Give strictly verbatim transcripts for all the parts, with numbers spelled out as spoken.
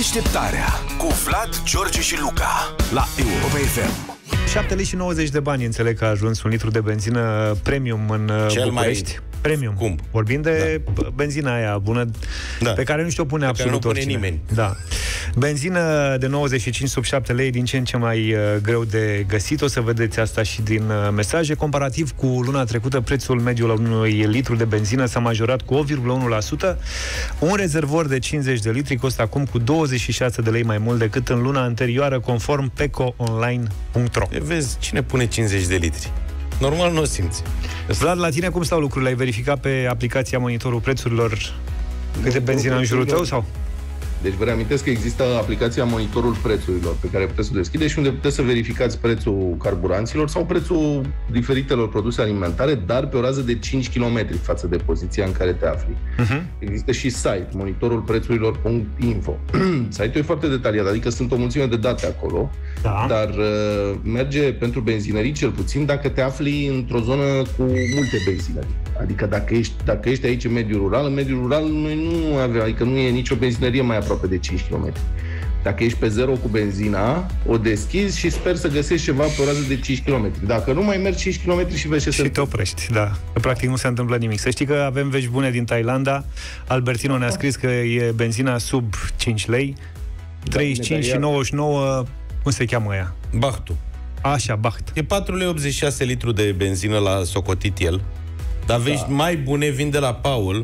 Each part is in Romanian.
Deșteptarea cu Vlad, George și Luca la Europa F M. șapte lei și nouăzeci de bani, înțeleg că a ajuns un litru de benzină premium în Cel București. Mai premium. Scump. Vorbim de da. benzina aia bună, da. pe care nu știu o pune pe absolut care nu oricine. pune nimeni. Da. Benzină de nouăzeci și cinci sub șapte lei, din ce în ce mai uh, greu de găsit. O să vedeți asta și din uh, mesaje. Comparativ cu luna trecută, prețul mediu la unui litru de benzină s-a majorat cu opt virgulă unu la sută. Un rezervor de cincizeci de litri costă acum cu douăzeci și șase de lei mai mult decât în luna anterioară, conform peco online punct ro. Vezi, cine pune cincizeci de litri? Normal nu o simți. Vlad, la tine cum stau lucrurile? Ai verificat pe aplicația Monitorul Prețurilor câte benzină în jurul tău sau? Deci vă reamintesc că există aplicația Monitorul Prețurilor pe care puteți să o deschideți și unde puteți să verificați prețul carburanților sau prețul diferitelor produse alimentare, dar pe o rază de cinci kilometri față de poziția în care te afli. Uh-huh. Există și site, monitorul prețurilor punct info. Site-ul e foarte detaliat, adică sunt o mulțime de date acolo, da. dar uh, merge pentru benzinării cel puțin dacă te afli într-o zonă cu multe benzinării. Adică dacă ești, dacă ești aici în mediul rural, în mediul rural noi nu avem, adică nu e nicio benzinărie mai aproape de cinci kilometri. Dacă ești pe zero cu benzina, o deschizi și sper să găsești ceva pe o rază de cinci kilometri. Dacă nu, mai mergi cinci kilometri și vezi ce se întâmplă. Și te oprești, da. Că practic nu se întâmplă nimic. Să știi că avem vești bune din Thailanda. Albertino ne-a scris că e benzina sub cinci lei, treizeci și cinci și nouăzeci și nouă, cum se cheamă ea? Bachtu. Așa, Bacht. E patru lei optzeci și șase litru de benzină la socotit el. Dar vești da. mai bune vin de la Paul,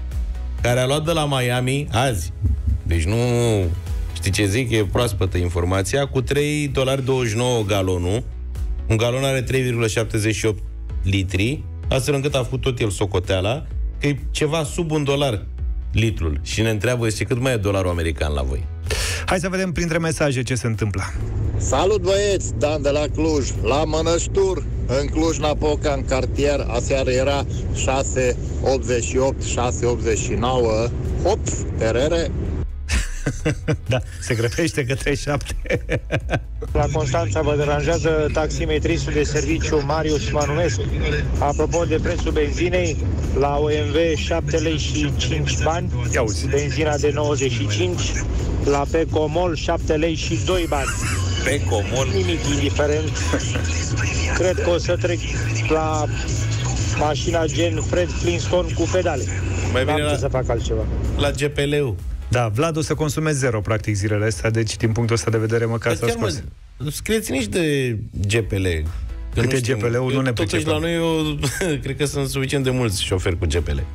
care a luat de la Miami azi. Deci nu... Știi ce zic? E proaspătă informația. Cu trei virgulă douăzeci și nouă galonul. Un galon are trei virgulă șaptezeci și opt litri, astfel încât a făcut tot el socoteala, că e ceva sub un dolar litrul. Și ne întreabă, zice, cât mai e dolarul american la voi? Hai să vedem printre mesaje ce se întâmplă. Salut, băieți! Dan de la Cluj. La Mănăștur, în Cluj-Napoca, în cartier, aseară era șase optzeci și opt, șase optzeci și nouă. Hop, terere! Da, se grăbește către șapte. La Constanța vă deranjează taximetristul de serviciu Marius mă numesc. Apropo de prețul benzinei, la O M V șapte lei și cinci bani, benzina de nouăzeci și cinci, la Pecomol șapte lei și doi bani. Pecomol? Nimic indiferent. Cred că o să trec la mașina gen Fred Flintstone cu pedale. Mai bine la, să fac altceva. La G P L-ul. Da, Vlad o să consume zero, practic, zilele astea, deci, din punctul ăsta de vedere, măcar să scos. Scrieți nici de G P L. Cât e G P L-ul, nu ne pricepem. Totuși, la noi, eu cred că sunt suficient de mulți șoferi cu G P L.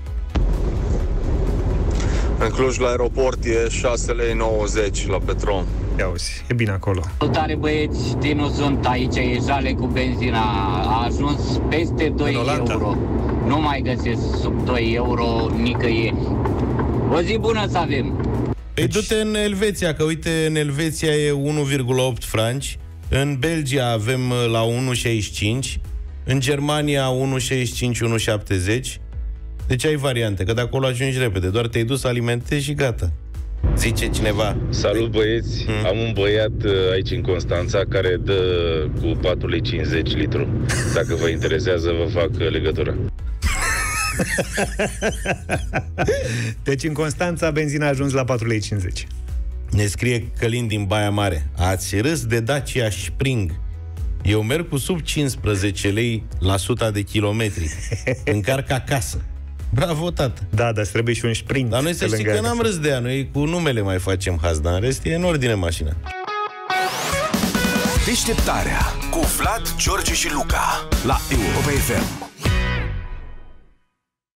În Cluj, la aeroport, e șase lei nouăzeci la Petrom. Ia uzi, e bine acolo. Salutare, băieți, Tinu sunt aici, e jale cu benzina. A ajuns peste doi euro. Nu mai găsesc sub doi euro nicăieri. O zi bună să avem! Păi du-te în Elveția, că uite, în Elveția e unu virgulă opt franci, în Belgia avem la unu virgulă șaizeci și cinci, în Germania unu virgulă șaizeci și cinci - unu virgulă șaptezeci. Deci ai variante, că de acolo ajungi repede, doar te-ai dus, alimentezi și gata. Zice cineva. Salut, băieți, hmm. am un băiat aici în Constanța care dă cu patru lei cincizeci litru. Dacă vă interesează, vă fac legătura. Deci în Constanța benzina a ajuns la patru lei cincizeci. Ne scrie Călin din Baia Mare. Ați râs de Dacia Spring. Eu merg cu sub cincisprezece lei la suta de kilometri. Încarc acasă. Bravo, tată. Da, dar trebuie și un Spring. Dar noi să știi că n-am râs de ea. Noi cu numele mai facem haz, dar în rest e în ordine mașina. Deșteptarea cu Vlad, George și Luca la Europa F M.